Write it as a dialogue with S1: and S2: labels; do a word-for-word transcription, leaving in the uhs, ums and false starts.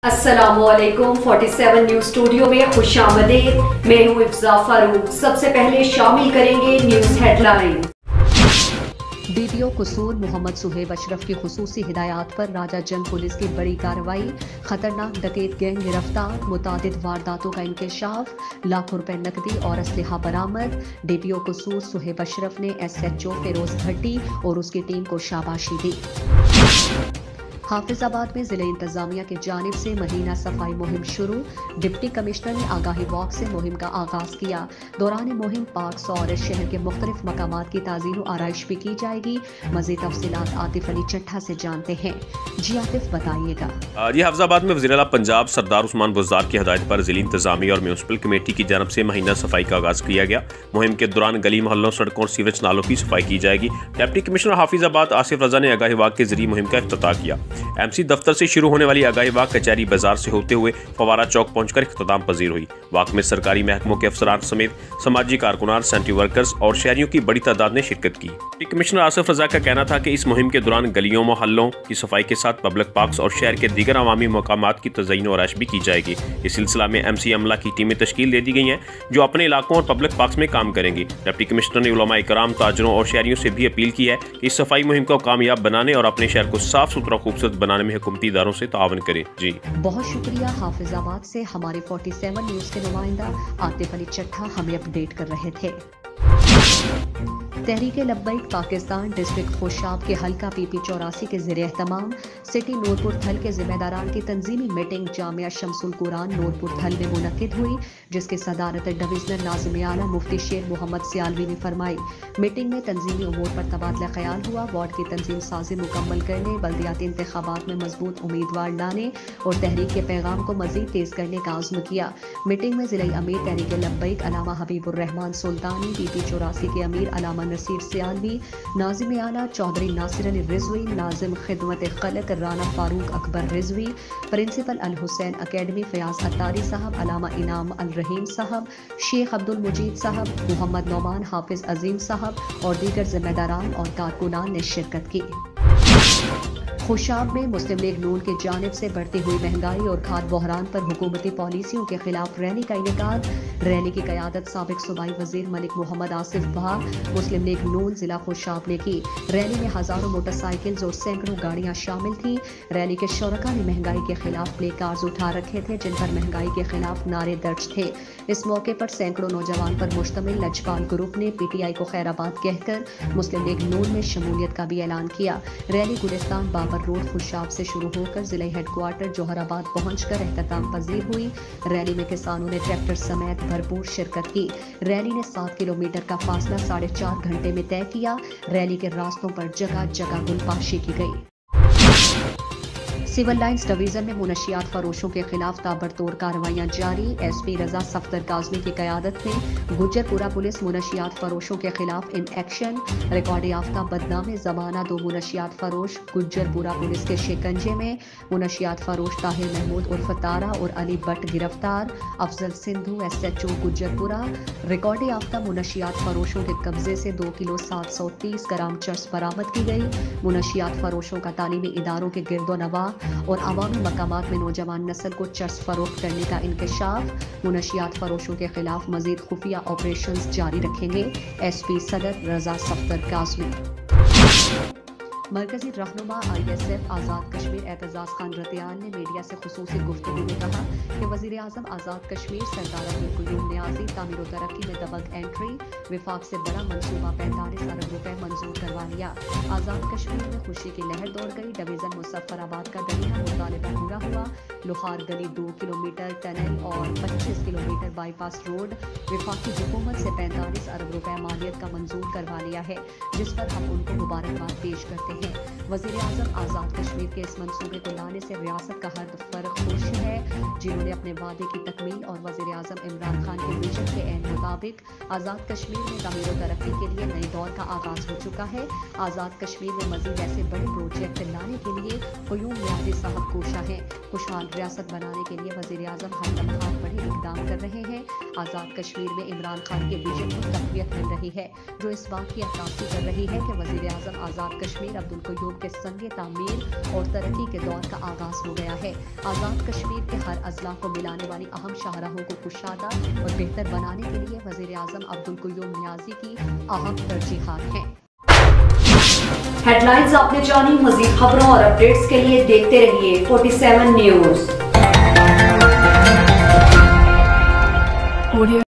S1: अस्सलाम वालेकुम forty seven news studio में खुश आमदीद। मैं हूँ इफ्जा फारूक। सबसे पहले शामिल करेंगे न्यूज हेडलाइन। डीपीओ कसूर मोहम्मद सुहेब अशरफ की खुसूसी हिदायत पर राजा जंग पुलिस की बड़ी कार्रवाई। खतरनाक डकैत गैंग गिरफ्तार, मुतादिद वारदातों का इंकशाफ, लाखों रुपए नकदी और असलहा बरामद। डीपीओ कसूर सुहेब अशरफ ने एसएचओ फिरोज भट्टी और उसकी टीम को शाबाशी दी। हाफिजाबाद में जिले इंतजामिया की जानिब से महीना सफाई मुहिम शुरू। डिप्टी कमिश्नर ने आगाही वॉक से मुहिम का आगाज किया। दौरान मुहिम पार्क्स और शहर के मुख्तलिफ मकामात की ताज़ीर व आराइश भी की जाएगी। मज़ीद तफसीलात आतिफ अली चट्ठा से जानते हैं। जी आतिफ बताइएगा।
S2: जी हाफिजाबाद में वज़ीर-ए-आला पंजाब सरदार उस्मान बुज़दार की हदायत पर जिली इंतजामिया और म्यूनसिपल कमेटी की जानब से महीना सफाई का आगाज किया गया। मुहिम के दौरान गली मोहल्लों, सड़कों और सीवरेज नालों की सफाई की जाएगी। डिप्टी कमिश्नर हाफिजाबाद आसिफ रजा ने आगाही वॉक के जरिए मुहिम का इफ्तिताह किया। एमसी दफ्तर से शुरू होने वाली आगाही वॉक कचहरी बाजार से होते हुए फवारा चौक पहुंचकर इख्तिताम पजीर हुई। वॉक में सरकारी महकमों के अफसरान समेत समाजी कारकुनान, सैनिटरी वर्कर्स और शहरियों की बड़ी तादाद ने शिरकत की। डिप्टी कमिश्नर आसिफ रजा का कहना था कि इस मुहिम के दौरान गलियों, मोहल्लों की सफाई के साथ पब्लिक पार्क्स और शहर के दीगर अवामी मकामात की तज़यीन और आराइश भी की जाएगी। इस सिलसिला में एमसी अमला की टीमें तश्कील दे दी गई हैं जो अपने इलाकों और पब्लिक पार्क्स में काम करेंगी। डिप्टी कमिश्नर ने उलमा इकराम, ताजरों और शहरियों से भी अपील की है कि इस सफाई मुहिम को कामयाब बनाने और अपने शहर को साफ सुथरा खूबसूरत बनाने में हुकूमती इदारों से तावन करें। जी
S1: बहुत शुक्रिया। हाफिजाबाद से हमारे फोर्टी सेवन न्यूज के नुमाइंदा आतिफ अली चट्ठा हमें अपडेट कर रहे थे। तहरीक लब्बैक पाकिस्तान डिस्ट्रिक्ट खुशाब के हल्का पी पी चौरासी के ज़रिए एहतमाम सिटी नूरपुर थल के जिम्मेदारान की तंजीमी मीटिंग जामिया शमसुल कुरान नूरपुर थल में मुनक्किद हुई, जिसकी सदारत डिवीजनल नाज़िम आला मुफ्ती शेर मोहम्मद सियालवी ने फरमाई। मीटिंग में तंजीमी उमूर पर तबादला ख्याल हुआ। वार्ड की तंजीम साजी मुकम्मल करने, बल्दियाती इंतखाबात में मजबूत उम्मीदवार लाने और तहरीक के पैगाम को मजीद तेज करने का आज़्म किया। मीटिंग में ज़िला अमीर तहरीक लब्बैक अलामा हबीबुर्रहमान सुल्तानी, पी पी चौरासी के अमीर अलामा नसीर सियालवी, नाज़िम आला चौधरी नासिर अली रिजवी, नाज़िम खिदमत खलक राना फारूक अकबर रिजवी, प्रिंसिपल अल हुसैन अकेडमी फयाज अत्तारी साहब, अलामा इनाम अल रहीम साहब, शेख अब्दुल मुजीद साहब, मोहम्मद नौमान हाफिज अजीम साहब और दीगर जिम्मेदारान और कारकुनान ने शिरकत की। खुशाब में मुस्लिम लीग नून की जानिब से बढ़ती हुई महंगाई और खाद बहरान पर हुकूमती पॉलिसियों के खिलाफ रैली का इनेकाद। रैली की क़यादत साबिक सूबाई वजीर मलिक मोहम्मद आसिफ भा मुस्लिम लीग नून जिला खुशाब ने की। रैली में हजारों मोटरसाइकिल्स और सैकड़ों गाड़ियां शामिल थीं। रैली के शुरका ने महंगाई के खिलाफ प्ले कार्ड्स उठा रखे थे जिन पर महंगाई के खिलाफ नारे दर्ज थे। इस मौके पर सैकड़ों नौजवान पर मुश्तमिल लजपाल ग्रुप ने पी टी आई को खैराबाद कहकर मुस्लिम लीग नून में शमूलियत का भी ऐलान किया। रैली गुलिस्तान बाबर रोड खुशाब से शुरू होकर जिला हेडक्वार्टर जोहराबाद पहुंचकर एहतमाम पजीर हुई। रैली में किसानों ने ट्रैक्टर समेत भरपूर शिरकत की। रैली ने सात किलोमीटर का फासला साढ़े चार घंटे में तय किया। रैली के रास्तों पर जगह जगह गुलपाशी की गई। सिविल लाइंस डिवीजन में मुनशियात फरोशों के खिलाफ ताबड़तोड़ कार्रवाइयां जारी। एस पी रजा सफदर काजमी की क़यादत में गुज्जरपुरा पुलिस मुनशियात फरोशों के खिलाफ इन एक्शन। रिकॉर्ड याफ्ता बदनाम जमाना दो मुनशियात फरोश गुज्जरपुरा पुलिस के शिकंजे में। मुनशियात फरोश ताहिर महमूद उर्फ तारा और अली भट्ट गिरफ्तार। Afzal Sindhu S H O Gujjarpura. Record याफ्ता मुनशियात फरोशों के कब्जे से दो किलो सात सौ तीस ग्राम चर्स बरामद की गई। मुनशियात फरोशों का तालीमी इदारों के गिरदो नवा और अवामी मकामात में नौजवान नस्ल को चर्स फरोख्त करने का इंकशाफ। मुनशियात फरोशों के खिलाफ मजीद खुफिया ऑपरेशंस जारी रखेंगे एस पी सदर रजा सफदर काज़मी। मरकजी रहनुमा I S F Azad Kashmir Aitzaz Khan Ratiyal ने मीडिया से खुसूसी गुफ्तगू में कहा कि वज़ीर आज़म आज़ाद कश्मीर सरदार अब्दुल क़य्यूम नियाज़ी तामीर व तरक्की में दबंग एंट्री। विफाक से बड़ा मनसूबा पैंतालीस अरब रुपए मंजूर करवा लिया। आज़ाद कश्मीर में खुशी की लहर दौड़ गई। डिवीज़न मुज़फ़्फ़राबाद का दरिया मुतालिबा पूरा हुआ। लोहार गली दो किलोमीटर टनल और पच्चीस किलोमीटर बाईपास रोड विफाकी हुकूमत से पैंतालीस अरब रुपए मालियत का मंजूर करवा लिया है, जिस पर हम उनको मुबारकबाद पेश करते हैं। वज़ीर आज़म आज़ाद कश्मीर के इस मंसूबे को लाने से रियासत का हर फर्क खुश है, जिन्होंने अपने वादे की तकमील और वज़ीर आज़म इमरान खान के विजन के ऐन मुताबिक आज़ाद कश्मीर में तमीर व तरक्की के लिए नए दौर का आगाज हो चुका है। आज़ाद कश्मीर में मजीद ऐसे बड़े प्रोजेक्ट लाने के लिए क़य्यूम नियाज़ी साहब कोशा है। खुशहाल रियासत बनाने के लिए वज़ीर आज़म हर लम्हा बड़े इक़दाम कर रहे हैं। आज़ाद कश्मीर में इमरान खान के विजन को तक़वियत मिल रही है, जो इस बात की अक्कासी कर रही है कि वज़ीर आज़म आज़ाद कश्मीर अब्दुल-क़य्यूम के संगे तामीर और तरक्की के दौर का आगाज हो गया है। आज़ाद कश्मीर के हर अजला को मिलाने वाली अहम शाहराहों को कुशादा और बेहतर बनाने के लिए वज़ीर आज़म अब्दुल-क़य्यूम नियाज़ी की अहम तरजीहात हैं।
S3: हेडलाइंस आपने जानी, मज़ीद खबरों और अपडेट्स के लिए देखते रहिए फोर्टी सेवन न्यूज़।